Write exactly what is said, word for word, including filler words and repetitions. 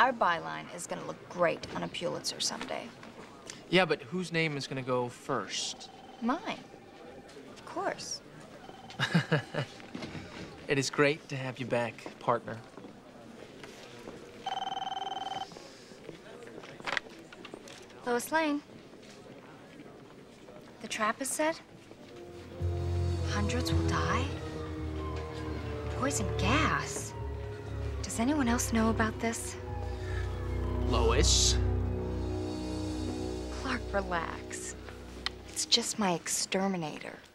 our byline is gonna look great on a Pulitzer someday. Yeah, but whose name is gonna go first? Mine. Of course. It is great to have you back, partner. Lois Lane. The trap is set. Hundreds will die. Poison gas. Does anyone else know about this? Lois. Clark, relax. It's just my exterminator.